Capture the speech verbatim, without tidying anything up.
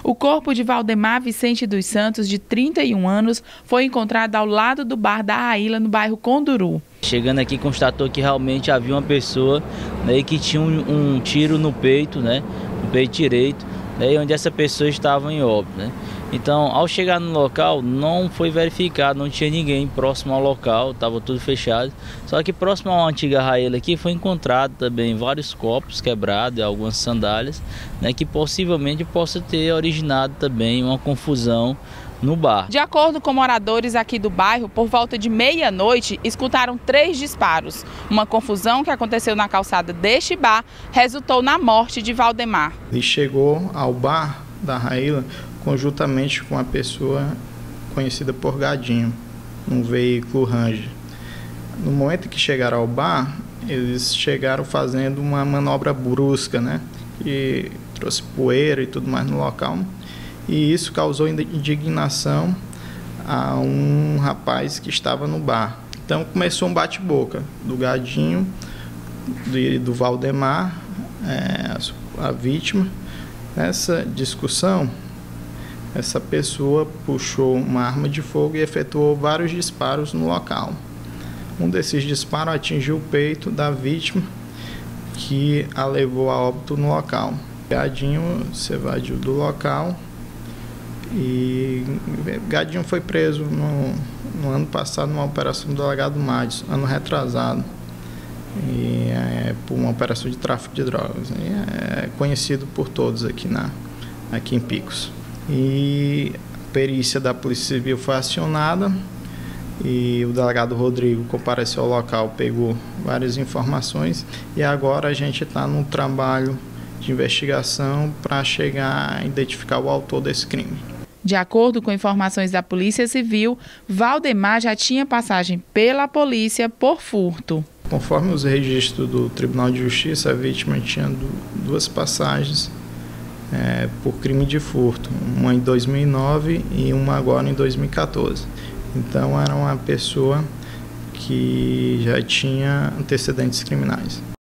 O corpo de Valdemar Vicente dos Santos, de trinta e um anos, foi encontrado ao lado do bar da Raíla, no bairro Conduru. Chegando aqui, constatou que realmente havia uma pessoa, né, que tinha um, um tiro no peito, né, no peito direito, né, onde essa pessoa estava em óbito, né. Então, ao chegar no local, não foi verificado, não tinha ninguém próximo ao local, estava tudo fechado. Só que próximo à antiga Raíla aqui foi encontrado também vários copos quebrados e algumas sandálias, né, que possivelmente possa ter originado também uma confusão no bar. De acordo com moradores aqui do bairro, por volta de meia-noite, escutaram três disparos. Uma confusão que aconteceu na calçada deste bar resultou na morte de Valdemar. Ele chegou ao bar da Raíla conjuntamente com uma pessoa conhecida por Gadinho, num veículo Ranger. No momento que chegaram ao bar, eles chegaram fazendo uma manobra brusca, né, que trouxe poeira e tudo mais no local, e isso causou indignação a um rapaz que estava no bar. Então começou um bate-boca do Gadinho, do, do Valdemar, é, a vítima. Nessa discussão, essa pessoa puxou uma arma de fogo e efetuou vários disparos no local. Um desses disparos atingiu o peito da vítima, que a levou a óbito no local. Gadinho se evadiu do local e Gadinho foi preso no, no ano passado numa operação do delegado Madison, ano retrasado, e é, por uma operação de tráfico de drogas. E é conhecido por todos aqui, na, aqui em Picos. E a perícia da Polícia Civil foi acionada e o delegado Rodrigo compareceu ao local, pegou várias informações e agora a gente está num trabalho de investigação para chegar a identificar o autor desse crime. De acordo com informações da Polícia Civil, Valdemar já tinha passagem pela polícia por furto. Conforme os registros do Tribunal de Justiça, a vítima tinha duas passagens É, por crime de furto, uma em dois mil e nove e uma agora em dois mil e quatorze. Então era uma pessoa que já tinha antecedentes criminais.